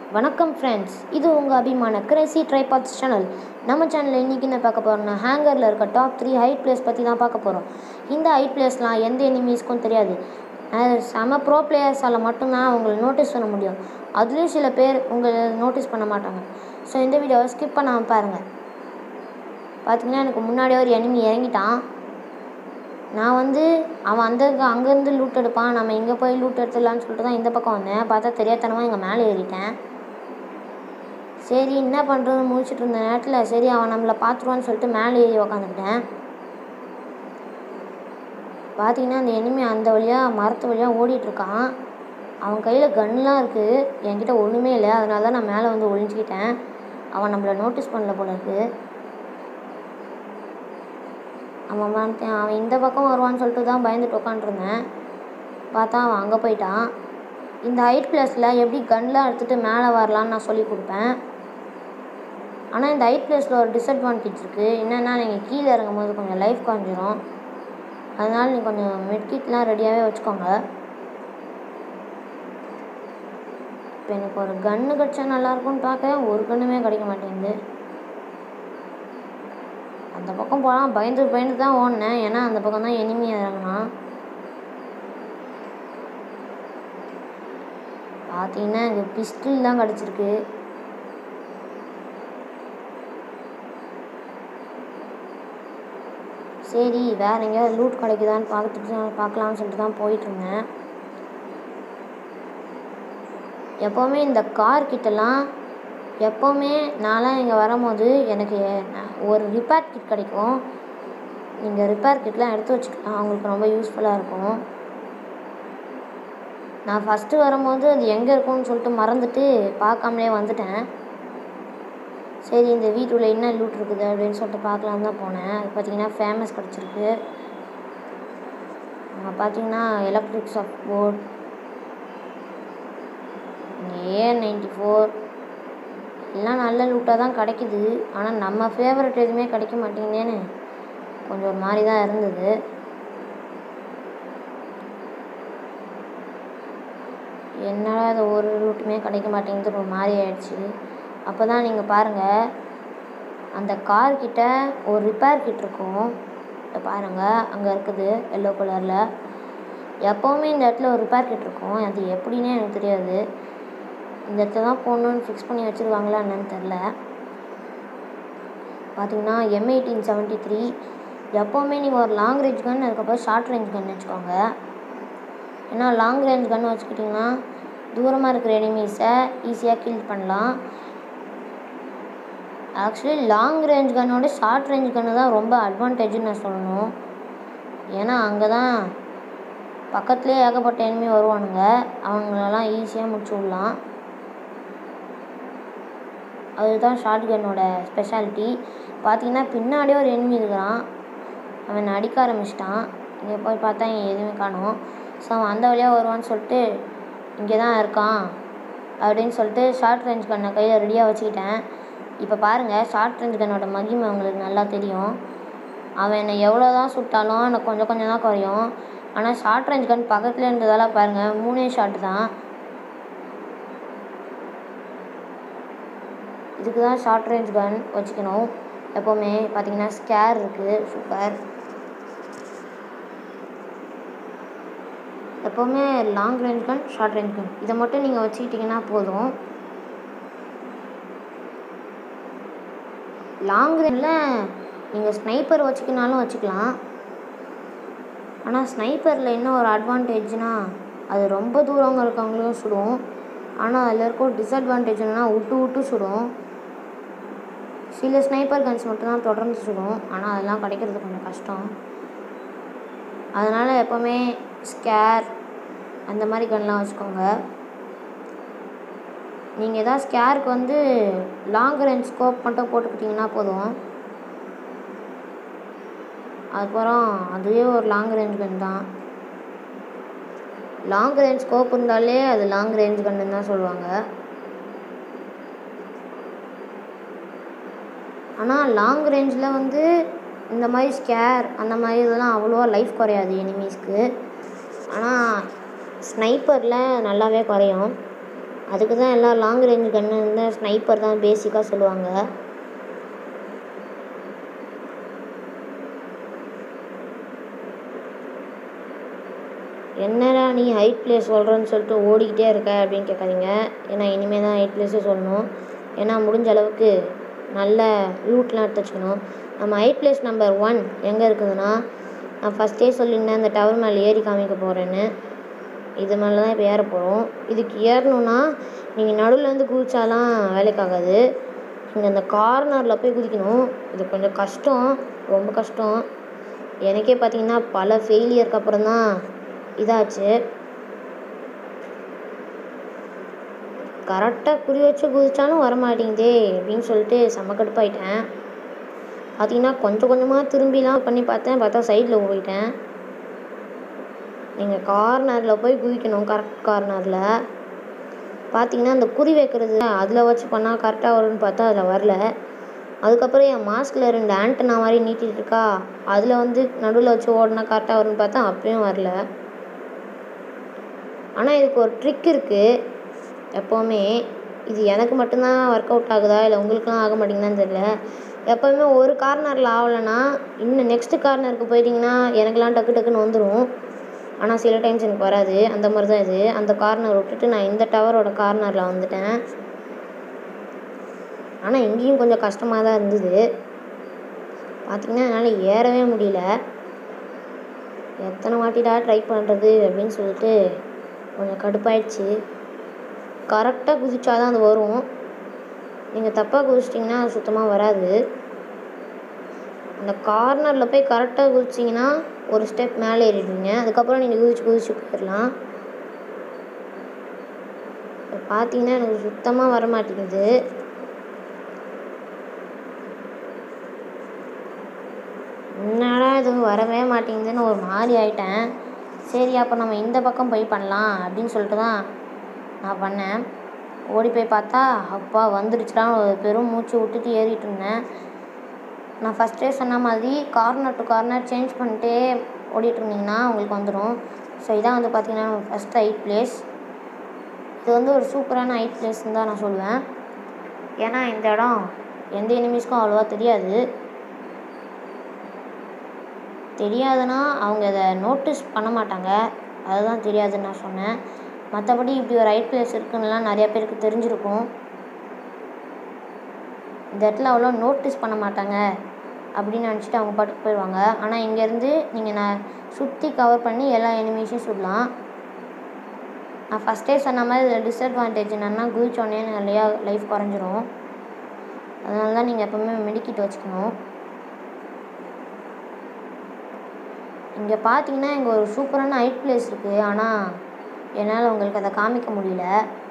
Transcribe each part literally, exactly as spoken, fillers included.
வணக்கம் ஃப்ரெண்ட்ஸ், இது உங்கள் அபிமான கிரேசி ட்ரைபாட்ஸ் சேனல். நம்ம சேனலில் இன்றைக்கி என்ன பார்க்க போகிறோம்னா, ஹேங்கரில் இருக்க டாப் த்ரீ ஹைட் பிளேஸ் பற்றி தான் பார்க்க போகிறோம். இந்த ஹைட் பிளேஸ்லாம் எந்த எனிமீஸ்க்கும் தெரியாது. செம ப்ரோ பிளேயர்ஸால் மட்டும்தான் அவங்களை நோட்டீஸ் பண்ண முடியும். அதுலேயும் சில பேர் உங்களை நோட்டீஸ் பண்ண மாட்டாங்க. ஸோ இந்த வீடியோவை ஸ்கிப் பண்ணாமல் பாருங்கள். பார்த்திங்கன்னா எனக்கு முன்னாடியே ஒரு எனிமி இறங்கிட்டான். நான் வந்து அவன் அந்த அங்கேருந்து லூட் எடுப்பான், நம்ம இங்கே போய் லூட் எடுத்துடலான்னு சொல்லிட்டு தான் இந்த பக்கம் வந்தேன். பார்த்தா தெரியாதனமாக இங்கே மேலே ஏறிட்டேன். சரி என்ன பண்ணுறதுன்னு முடிச்சுட்டு இருந்த நேரத்தில் சரி அவன் நம்மளை பார்த்துருவான்னு சொல்லிட்டு மேலே ஏறி உக்காந்துக்கிட்டேன். பார்த்தீங்கன்னா அந்த எனிமி அந்த வழியாக மரத்து வழியாக ஓடிட்டுருக்கான். அவன் கையில் கன்லாம் இருக்குது, என்கிட்ட ஒன்றுமே இல்லை. அதனால தான் நான் மேலே வந்து ஒழிஞ்சிக்கிட்டேன். அவன் நம்மளை நோட்டீஸ் பண்ணல போல இருக்குது. அவன் வந்துட்டேன். அவன் இந்த பக்கம் வருவான்னு சொல்லிட்டு தான் பயந்துட்டு உட்காந்துருந்தேன். பார்த்தா அவன் அங்கே போயிட்டான். இந்த ஹைட் பிளேஸில் எப்படி கன்லாம் எடுத்துகிட்டு மேலே வரலான்னு நான் சொல்லி கொடுப்பேன். ஆனால் இந்த ஹைட் பிளேஸில் ஒரு டிஸ்அட்வான்டேஜ் இருக்குது. என்னென்னா நீங்கள் கீழே இறங்கும் போது கொஞ்சம் லைஃப் குறைஞ்சிரும். அதனால் நீங்கள் கொஞ்சம் மெட்கிட்லாம் ரெடியாகவே வச்சுக்கோங்க. இப்போ எனக்கு ஒரு கன்று கிடச்சா நல்லாயிருக்கும்னு பார்க்க ஒரு கன்றுமே கிடைக்க மாட்டேங்குது. அந்த பக்கம் போகலாம் பயந்து பயந்து தான் ஓடினேன், ஏன்னா அந்த பக்கம் தான் எனிமி இறங்கினான். பார்த்தீங்கன்னா இங்கே பிஸ்டல் தான் கிடச்சிருக்கு. சரி வேறு எங்கேயாவது லூட் கிடைக்குதான்னு பார்த்துட்டு பார்க்கலாம்னு சொல்லிட்டு தான் போயிட்டுருந்தேன். எப்போவுமே இந்த கார் கிட்டலாம் எப்போவுமே நான்லாம் இங்கே வரும்போது எனக்கு ஒரு ரிப்பேர் கிட் கிடைக்கும். நீங்கள் ரிப்பேர் கிட்லாம் எடுத்து வச்சுக்கலாம், அவங்களுக்கு ரொம்ப யூஸ்ஃபுல்லாக இருக்கும். நான் ஃபஸ்ட்டு வரும்போது அது எங்கே இருக்கும்னு சொல்லிட்டு மறந்துட்டு பார்க்காமலே வந்துட்டேன். சரி இந்த வீட்டுக்குள்ளே என்ன லூட் இருக்குது அப்படின்னு சொல்லிட்டு பார்க்கலான்னு தான் போனேன். அது பார்த்திங்கன்னா ஃபேமஸ் கிடச்சிருக்கு. அங்கே பார்த்தீங்கன்னா எலக்ட்ரிக் சப்போர்ட், இங்கே ஏஆர் நைன்டி ஃபோர் எல்லாம் நல்ல லூட்டாக தான் கிடைக்குது. ஆனால் நம்ம ஃபேவரட் எதுவுமே கிடைக்க மாட்டேங்குதேன்னு கொஞ்சம் ஒரு மாதிரி தான் இருந்தது. என்னடா அது ஒரு லூட்டுமே கிடைக்க மாட்டேங்குது, ஒரு மாதிரி ஆயிடுச்சு. அப்போ தான் நீங்கள் பாருங்கள், அந்த கார்கிட்ட ஒரு ரிப்பேர் கிட் இருக்கும். இப்போ பாருங்கள் அங்கே இருக்குது எல்லோ கலரில். எப்போவுமே இந்த இடத்துல ஒரு ரிப்பேர் கிட் இருக்கும். அது எப்படின்னே எனக்கு தெரியாது. இந்த இடத்துல தான் போடணுன்னு ஃபிக்ஸ் பண்ணி வச்சுருவாங்களா என்னன்னு தெரில. பார்த்தீங்கன்னா எம் எயிட்டீன் செவன்ட்டி த்ரீ எப்போவுமே நீங்கள் ஒரு லாங் ரேஞ்ச் கன் அதுக்கப்புறம் ஷார்ட் ரேஞ்ச் கன் வச்சுக்கோங்க. ஏன்னா லாங் ரேஞ்ச் கன் வச்சுக்கிட்டிங்கன்னா தூரமாக இருக்கிற எனிமீஸை ஈஸியாக கில் பண்ணலாம். ஆக்சுவலி லாங் ரேஞ்ச் கன்னோட ஷார்ட் ரேஞ்ச் கன்னு தான் ரொம்ப அட்வான்டேஜ்னு நான் சொல்லணும். ஏன்னா அங்கே தான் பக்கத்துலேயே ஏகப்பட்ட எனிமி வருவானுங்க, அவங்களெல்லாம் ஈஸியாக முடிச்சு விடலாம். அதுதான் ஷார்ட் கன்னோட ஸ்பெஷாலிட்டி. பார்த்தீங்கன்னா பின்னாடியே ஒரு எனிமி இருக்கிறான், அவன் அடிக்க ஆரம்பிச்சிட்டான். இங்கே போய் பார்த்தா இங்கே எதுவுமே காணோம். ஸோ அவன் அந்த வழியாக வருவான்னு சொல்லிட்டு இங்கே தான் இருக்கான் அப்படின்னு சொல்லிட்டு ஷார்ட் ரேஞ்ச் கன்னை கையில் ரெடியாக வச்சுக்கிட்டேன். இப்போ பாருங்கள் ஷார்ட் ரேஞ்ச் கன்னோட மகிமை அவங்களுக்கு நல்லா தெரியும். அவன் என்னை எவ்வளோ தான் சுட்டாலும் எனக்கு கொஞ்சம் கொஞ்சம் தான் குறையும். ஆனால் ஷார்ட் ரேஞ்ச் கன் பக்கத்தில் இருந்ததால் பாருங்கள் மூணே ஷாட்டு தான். இதுக்கு தான் ஷார்ட் ரேஞ்ச் கன் வச்சுக்கணும் எப்போவுமே. பார்த்தீங்கன்னா ஸ்கேர் இருக்குது, சூப்பர். எப்போவுமே long range gun short range gun இதை மட்டும் நீங்கள் வச்சுக்கிட்டிங்கன்னா போதும். லாங் ரேஞ்சில் நீங்கள் ஸ்னைப்பர் வச்சுக்கினாலும் வச்சுக்கலாம். ஆனால் ஸ்னைப்பரில் என்ன ஒரு அட்வான்டேஜ்னால் அது ரொம்ப தூரம் இருக்கவங்களும் சுடும். ஆனால் அதில் இருக்க ஒரு டிஸ்அட்வான்டேஜ் என்னென்னா விட்டு விட்டு சுடும். சில ஸ்னைப்பர் கன்ஸ் மட்டும்தான் தொடர்ந்து சுடும், ஆனால் அதெல்லாம் கிடைக்கிறது கொஞ்சம் கஷ்டம். அதனால் எப்போவுமே ஸ்கேர் அந்த மாதிரி கன்லாம் வச்சுக்கோங்க. நீங்கள் எதாவது ஸ்கேருக்கு வந்து லாங் ரேஞ்ச் ஸ்கோப் மட்டும் போட்டுக்கிட்டிங்கன்னா போதும். அதுக்கப்புறம் அதுவே ஒரு லாங் ரேஞ்ச் கன் தான். லாங் ரேஞ்ச் ஸ்கோப் இருந்தாலே அது லாங் ரேஞ்ச் கன்னு தான் சொல்லுவாங்க. ஆனால் லாங் ரேஞ்சில் வந்து இந்த மாதிரி ஸ்கேர் அந்த மாதிரி இதெல்லாம் அவ்வளோவா லைஃப் குறையாது எனிமீஸ்க்கு. ஆனால் ஸ்னைப்பரில் நல்லாவே குறையும். அதுக்கு தான் எல்லாம் லாங் ரேஞ்சு கன்று வந்து ஸ்னைப்பர் தான் பேசிக்காக சொல்லுவாங்க. என்னடா நீ ஹைட் பிளேஸ் சொல்கிறேன்னு சொல்லிட்டு ஓடிக்கிட்டே இருக்க அப்படின்னு கேட்காதீங்க. ஏன்னா இனிமேல் தான் ஹைட் பிளேஸே சொல்லணும். ஏன்னா முடிஞ்ச அளவுக்கு நல்ல லூட்லாம் எடுத்து வச்சுக்கணும். நம்ம ஹைட் பிளேஸ் நம்பர் ஒன் எங்கே இருக்குதுன்னா, நான் ஃபஸ்ட்டே சொல்லியிருந்தேன் இந்த டவர் மேலே ஏறி காமிக்க போகிறேன்னு. இது மேலே தான் இப்போ ஏற போகிறோம். இதுக்கு ஏறணுன்னா நீங்கள் நடுவில் வந்து குதிச்சாலாம் வேலைக்காகாது. நீங்கள் இந்த கார்னரில் போய் குதிக்கணும். இது கொஞ்சம் கஷ்டம், ரொம்ப கஷ்டம். எனக்கே பார்த்தீங்கன்னா பல ஃபெயிலியருக்கு அப்புறம் தான் இதாச்சு. கரெக்டாக குறி வச்சு குதிச்சாலும் வரமாட்டேங்குதே அப்படின்னு சொல்லிட்டு செம்ம கடுப்பாயிட்டேன். பார்த்தீங்கன்னா கொஞ்சம் கொஞ்சமாக திரும்பிலாம் பண்ணி பார்த்தேன், பார்த்தா சைடில் போயிட்டேன். நீங்கள் கார்னரில் போய் குதிக்கணும். கரெக்ட் கார்னரில் பார்த்தீங்கன்னா அந்த குறி வைக்கிறது அதில் வச்சு பண்ணால் கரெக்டாக வரும்னு பார்த்தா அதில் வரல. அதுக்கப்புறம் என் மாஸ்கில் ரெண்டு ஆண்டனா மாதிரி நீட்டிகிட்டு இருக்கா, அதில் வந்து நடுவில் வச்சு ஓடினா கரெக்டாக வரும்னு பார்த்தா அப்பயும் வரல. ஆனால் இதுக்கு ஒரு ட்ரிக் இருக்குது. எப்போவுமே இது எனக்கு மட்டும்தான் ஒர்க் அவுட் ஆகுதா இல்லை உங்களுக்குலாம் ஆக மாட்டேங்குதான்னு தெரியல. எப்போவுமே ஒரு கார்னரில் ஆகலைன்னா இன்னும் நெக்ஸ்ட்டு கார்னருக்கு போயிட்டிங்கன்னா எனக்குலாம் டக்கு டக்குன்னு வந்துடும். ஆனால் சில டைம்ஸ் எனக்கு வராது. அந்த மாதிரி தான் இது. அந்த கார்னர் விட்டுட்டு நான் இந்த டவரோட கார்னரில் வந்துட்டேன். ஆனால் இங்கேயும் கொஞ்சம் கஷ்டமாக தான் இருந்தது. பார்த்திங்கன்னா என்னால் ஏறவே முடியல. எத்தனை வாட்டிடா ட்ரை பண்ணுறது அப்படின்னு சொல்லிட்டு கொஞ்சம் கடுப்பாயிடுச்சு. கரெக்டாக குதிச்சா தான் அது வரும். நீங்கள் தப்பாக குதிச்சிட்டிங்கன்னா அது சுத்தமாக வராது. அந்த கார்னரில் போய் கரெக்டாக குதிச்சிங்கன்னா ஒரு ஸ்டெப் மேலே ஏறிடுவீங்க. அதுக்கப்புறம் நீங்கள் குதிச்சு குதிச்சு போயிடலாம். இப்போ பார்த்தீங்கன்னா எனக்கு சுத்தமாக வர மாட்டேங்குது. என்னடா இது வரவே மாட்டேங்குதுன்னு ஒரு மாதிரி ஆயிட்டேன். சரி அப்போ நம்ம இந்த பக்கம் போய் பண்ணலாம் அப்படின்னு சொல்லிட்டு தான் நான் பண்ணேன். ஓடி போய் பார்த்தா அப்பா வந்துடுச்சுடா ஒரு பெரும் மூச்சு விட்டுட்டு ஏறிட்டு இருந்தேன். நான் ஃபஸ்ட்டே சொன்ன மாதிரி கார்னர் டு கார்னர் சேஞ்ச் பண்ணிட்டே ஓடிட்டு இருந்தீங்கன்னா உங்களுக்கு வந்துடும். ஸோ இதான் வந்து பார்த்திங்கன்னா ஃபஸ்ட் ஹைட் பிளேஸ். இது வந்து ஒரு சூப்பரான ஹைட் பிளேஸ்ன்னு தான் நான் சொல்லுவேன். ஏன்னா இந்த இடம் எந்த எனிமீஸ்க்கும் அவ்வளோவா தெரியாது. தெரியாதுன்னா அவங்க அதை நோட்டீஸ் பண்ண மாட்டாங்க, அதுதான் தெரியாதுன்னு நான் சொன்னேன். மற்றபடி இப்படி ஒரு ஹைட் பிளேஸ் இருக்குன்னுலாம் நிறையா பேருக்கு தெரிஞ்சிருக்கும். இந்த இடத்துல அவ்வளோ நோட்டீஸ் பண்ண மாட்டாங்க அப்படின்னு நினச்சிட்டு அவங்க பாட்டுக்கு போயிடுவாங்க. ஆனால் இங்கேருந்து நீங்கள் நான் சுற்றி கவர் பண்ணி எல்லா எனிமீஸையும் சுடலாம். நான் ஃபஸ்ட்டே சொன்ன மாதிரி இதில் டிஸ்அட்வான்டேஜ் என்னென்னா குதிச்சோடனே நிறையா லைஃப் குறைஞ்சிரும். அதனால தான் நீங்கள் எப்போவுமே மெடிக்கிட் வச்சுக்கணும். இங்கே பார்த்தீங்கன்னா இங்கே ஒரு சூப்பரான ஹைட் பிளேஸ் இருக்குது. ஆனால் என்னால் உங்களுக்கு அதை காமிக்க முடியல.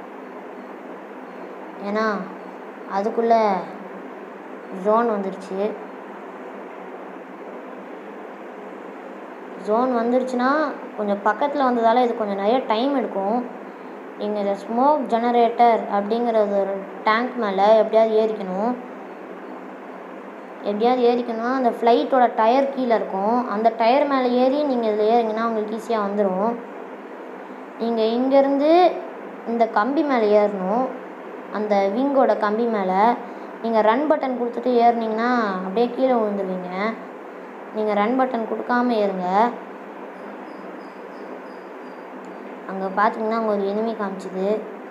ஏன்னா அதுக்குள்ளே ஜோன் வந்துருச்சு. ஜோன் வந்துருச்சுன்னா கொஞ்சம் பக்கத்தில் வந்ததால் இது கொஞ்சம் நிறைய டைம் எடுக்கும். நீங்கள் இந்த ஸ்மோக் ஜெனரேட்டர் அப்படிங்கிறது ஒரு டேங்க் மேலே எப்படியாவது ஏறிக்கணும். எப்படியாவது ஏறிக்கணும்னா அந்த ஃப்ளைட்டோட டயர் கீழே இருக்கும். அந்த டயர் மேலே ஏறி நீங்கள் இதில் ஏறிங்கன்னா உங்களுக்கு ஈஸியாக வந்துடும். நீங்கள் இங்கேருந்து இந்த கம்பி மேலே ஏறணும். அந்த விங்கோட கம்பி மேலே நீங்கள் ரன் பட்டன் கொடுத்துட்டு ஏறினீங்கன்னா அப்படியே கீழே விழுந்துருவீங்க. நீங்கள் ரன் பட்டன் கொடுக்காம ஏறுங்க. அங்கே பார்த்தீங்கன்னா அங்கே ஒரு எனிமி காமிச்சிது.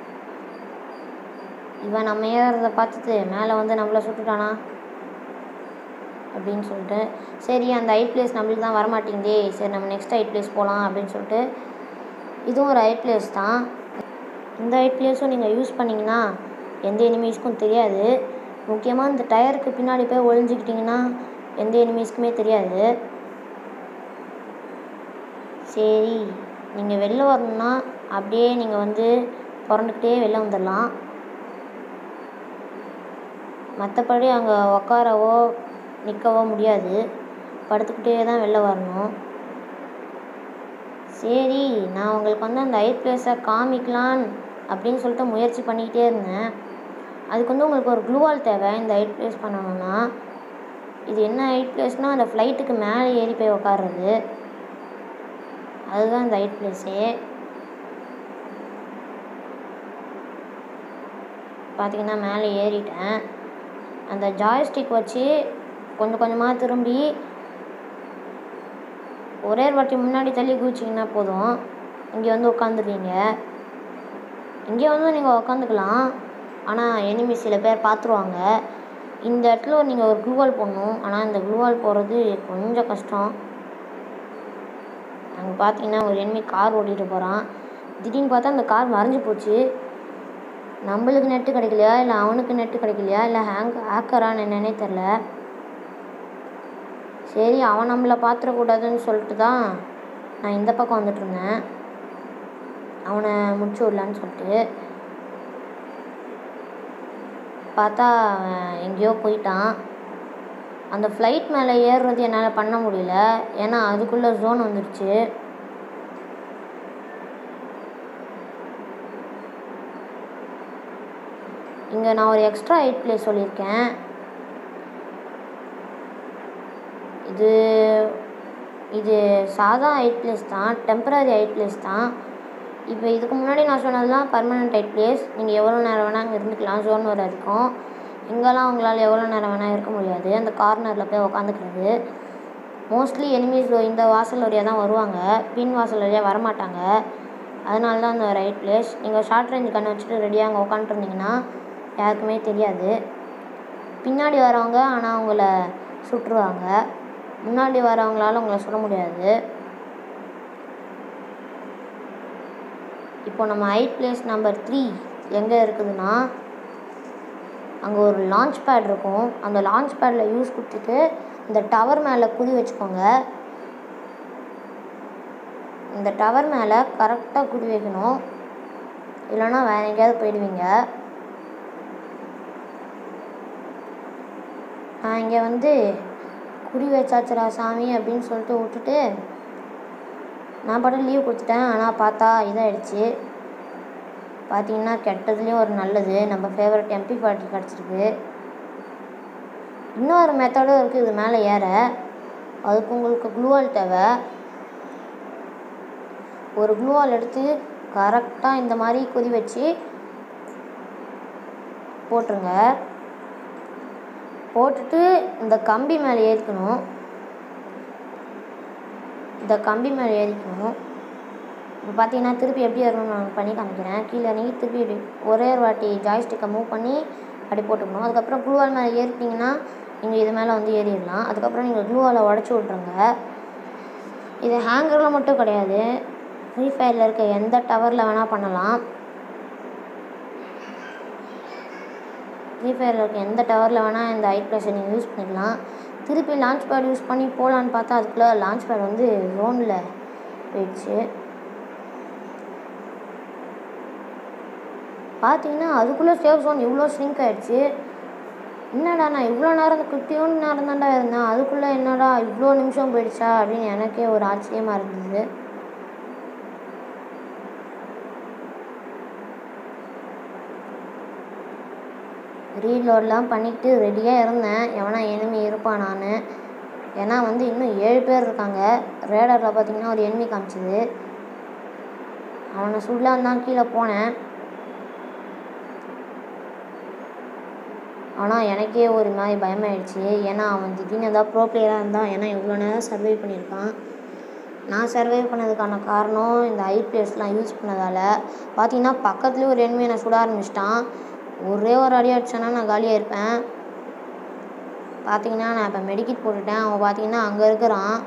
இவன் நம்ம ஏறுறதை பார்த்துட்டு மேலே வந்து நம்மளை சுட்டுட்டானா அப்படின்னு சொல்லிட்டு சரி அந்த ஹைட் பிளேஸ் நம்மளுக்கு தான் வரமாட்டேங்குதே, சரி நம்ம நெக்ஸ்ட் ஹைட் பிளேஸ் போகலாம் அப்படின்னு சொல்லிட்டு இதுவும் ஒரு ஹைட் பிளேஸ் தான். இந்த ஹைட் பிளேஸும் நீங்கள் யூஸ் பண்ணிங்கன்னா எந்த எனிமீஸ்க்கும் தெரியாது. முக்கியமாக இந்த டயருக்கு பின்னாடி போய் ஒழிஞ்சிக்கிட்டிங்கன்னா எந்த எனிமீஸ்க்குமே தெரியாது. சரி நீங்கள் வெளில வரணுன்னா அப்படியே நீங்கள் வந்து புரண்டுக்கிட்டே வெளில வந்துடலாம். மற்றபடி அங்கே உக்காரவோ நிற்கவோ முடியாது, படுத்துக்கிட்டே தான் வெளில வரணும். சரி நான் உங்களுக்கு வந்து அந்த ஹைட் பிளேஸை காமிக்கலாம் அப்படின்னு சொல்லிட்டு முயற்சி பண்ணிக்கிட்டே இருந்தேன். அதுக்கு வந்து உங்களுக்கு ஒரு க்ளூவால் தேவை இந்த ஹைட் பிளேஸ் பண்ணணுன்னா. இது என்ன ஹைட் பிளேஸ்னால் அந்த ஃப்ளைட்டுக்கு மேலே ஏறி போய் உக்காடுறது, அதுதான் இந்த ஹைட் பிளேஸே. பார்த்தீங்கன்னா மேலே ஏறிட்டேன். அந்த ஜாய்ஸ்டிக் வச்சு கொஞ்சம் கொஞ்சமாக திரும்பி ஒரே ஒரு வாட்டி முன்னாடி தள்ளி குதிச்சிங்கன்னா போதும், இங்கே வந்து உட்காந்துருவீங்க. இங்கே வந்து நீங்கள் உட்காந்துக்கலாம், ஆனால் எனிமி சில பேர் பார்த்துருவாங்க. இந்த இடத்துல நீங்கள் ஒரு க்ளூவால் போடணும், ஆனால் இந்த க்ளூவால் போடுறது கொஞ்சம் கஷ்டம். அங்கே பார்த்தீங்கன்னா ஒரு எனிமி கார் ஓட்டிகிட்டு போகிறான். திடீர்னு பார்த்தா அந்த கார் மறைஞ்சு போச்சு. நம்மளுக்கு நெட்டு கிடைக்கலையா, இல்லை அவனுக்கு நெட்டு கிடைக்கலையா, இல்லை ஹேங் ஹேக்கரான்னு என்னன்னே தெரில. சரி, அவன் நம்மளை பார்த்துடக்கூடாதுன்னு சொல்லிட்டு தான் நான் இந்த பக்கம் வந்துட்டுருந்தேன், அவனை முடிச்சு விடலான்னு சொல்லிட்டு. பார்த்தா எங்கேயோ போயிட்டான். அந்த ஃப்ளைட் மேலே ஏறுறது என்னால் பண்ண முடியல, ஏன்னா அதுக்குள்ளே ஜோன் வந்துடுச்சு. இங்கே நான் ஒரு எக்ஸ்ட்ரா எயிட் பிளேஸ் சொல்லியிருக்கேன். இது இது சாதா எயிட் பிளேஸ் தான், டெம்பரரி எயிட் பிளேஸ் தான். இப்போ இதுக்கு முன்னாடி நான் சொன்னதுலாம் பர்மனெண்ட் எயிட் பிளேஸ். நீங்கள் எவ்வளோ நேரம் வேணால் அங்கே இருந்துக்கலாம், ஜோன் வர இருக்கும். இங்கெல்லாம் உங்களால் எவ்வளோ நேரம் வேணால் இருக்க முடியாது, அந்த கார்னரில் போய் உக்காந்துக்கிறது. மோஸ்ட்லி எனிமீஸ் இந்த வாசல் வழியாக தான் வருவாங்க, பின் வாசல் வழியாக வரமாட்டாங்க. அதனால தான் அந்த ரைட் பிளேஸ். நீங்கள் ஷார்ட் ரேஞ்ச் கண்ணை வச்சுட்டு ரெடியாக அங்கே உட்காந்துருந்தீங்கன்னா யாருக்குமே தெரியாது. பின்னாடி வரவங்க ஆனால் அவங்கள சுட்டுருவாங்க, முன்னாடி வரவங்களால உங்களை சுட முடியாது. இப்போ நம்ம எயிட் பிளேஸ் நம்பர் த்ரீ எங்கே இருக்குதுன்னா, அங்கே ஒரு லான்ச் பேட் இருக்கும். அந்த லான்ச் பேடில் யூஸ் கொடுத்துட்டு இந்த டவர் மேலே குதி வச்சுக்கோங்க. இந்த டவர் மேலே கரெக்டாக குதி வைக்கணும், இல்லைன்னா வேறு எங்கேயாவது போயிடுவீங்க. நான் இங்கே வந்து குடி வச்சாச்சுரா சாமி அப்படின்னு சொல்லிட்டு விட்டுட்டு நான் பாட்டு லீவ் கொடுத்துட்டேன். ஆனால் பார்த்தா இதாகிடுச்சு. பார்த்தீங்கன்னா கெட்டதுலேயும் ஒரு நல்லது, நம்ம ஃபேவரட் எம்பி ஃபார்ட்டி கிடச்சிருக்கு. இன்னொரு மெத்தடும் இருக்குது இது மேலே ஏற. அதுக்கு உங்களுக்கு க்ளூவால் தேவை. ஒரு க்ளூவால் எடுத்து கரெக்டாக இந்த மாதிரி கொதி வச்சு போட்டுருங்க. போட்டுட்டு இந்த கம்பி மேலே ஏறிக்கணும், இந்த கம்பி மேலே ஏறிக்கணும். இப்போ பார்த்தீங்கன்னா திருப்பி எப்படி ஏறணும்னு நான் பண்ணி காமிக்கிறேன். கீழே இறங்கி திருப்பி இப்படி ஒரே ஒரு வாட்டி ஜாய்ஸ்டிக்கை மூவ் பண்ணி அப்படி போட்டுக்கணும். அதுக்கப்புறம் க்ளூவால் மேலே ஏறிட்டிங்கன்னா நீங்கள் இது மேலே வந்து ஏறிடலாம். அதுக்கப்புறம் நீங்கள் க்ளூவாலை உடச்சி விட்ருங்க. இது ஹேங்கரில் மட்டும் கிடையாது, ஃப்ரீ ஃபயரில் இருக்க எந்த டவரில் வேணால் பண்ணலாம். ஃப்ரீ ஃபயரில் இருக்க எந்த டவரில் வேணால் இந்த எயிட் பிளஸை நீங்கள் யூஸ் பண்ணிக்கலாம். திருப்பி லான்ச் பேட் யூஸ் பண்ணி போகலான்னு பார்த்தா அதுக்குள்ளே லான்ச் பேட் வந்து ஜோனில் போயிடுச்சு. பார்த்தீங்கன்னா அதுக்குள்ளே சேஃப் ஜோன் இவ்வளோ ஸ்ரிங்க் ஆகிடுச்சு. என்னடா நான் இவ்வளோ நேரம் குட்டியோன்னு நேரம் தான்டா இருந்தேன், அதுக்குள்ளே என்னடா இவ்வளோ நிமிஷம் போயிடுச்சா அப்படின்னு எனக்கே ஒரு ஆச்சரியமாக இருந்தது. ரீலோடெலாம் பண்ணிக்கிட்டு ரெடியாக இருந்தேன், எவனா எனிமி இருப்பான் நான். ஏன்னா வந்து இன்னும் ஏழு பேர் இருக்காங்க. ரேடரில் பார்த்தீங்கன்னா ஒரு எனிமி காமிச்சிது, அவனை சுடலான்னு தான் கீழே போனேன். ஆனால் எனக்கே ஒரு மாதிரி பயமாயிடுச்சு, ஏன்னா அவன் திடீர்னு ஏதாவது ப்ரோ பிளேயராக இருந்தான். ஏன்னா இவ்வளோ நேரம் சர்வை பண்ணியிருக்கான். நான் சர்வை பண்ணதுக்கான காரணம் இந்த ஐ பிளேஸ்லாம் யூஸ் பண்ணதால். பார்த்தீங்கன்னா பக்கத்துலேயே ஒரு எனிமி என்னை சுட ஆரம்பிச்சிட்டான். ஒரே ஒரு அடி அடிச்சானா நான் காலியாக இருப்பேன். பார்த்தீங்கன்னா நான் இப்போ மெடிக்கிட் போட்டுட்டேன். அவன் பார்த்தீங்கன்னா அங்கே இருக்கிறான்.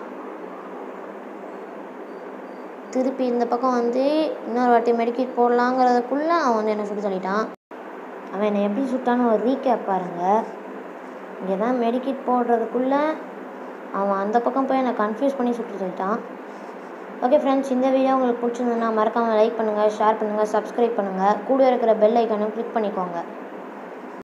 திருப்பி இந்த பக்கம் வந்து இன்னொரு வாட்டி மெடிக்கிட் போடலாங்கிறதுக்குள்ளே அவன் வந்து என்னை சுட்டு தள்ளிட்டான். அவன் என்னை எப்படி சுட்டான்னு ஒரு ரீகேப் பாருங்கள். இங்கே தான் மெடிக்கிட் போடுறதுக்குள்ளே அவன் அந்த பக்கம் போய் என்னை கன்ஃபியூஸ் பண்ணி சுட்டு தள்ளிட்டான். ஓகே ஃப்ரெண்ட்ஸ், இந்த வீடியோ உங்களுக்கு பிடிச்சிருந்ததுன்னா மறக்காமல் லைக் பண்ணுங்கள், ஷேர் பண்ணுங்கள், சப்ஸ்கிரைப் பண்ணுங்கள். கூட இருக்கிற பெல் ஐக்கானும் கிளிக் பண்ணிக்கோங்க.